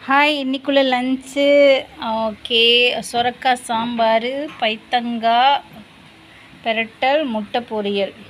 Hi, இன்னைக்குள்ள lunch okay. சொரக்காய் சாம்பார், பைத்தங்காய் பெரட்டல், முட்டை பொரியல்.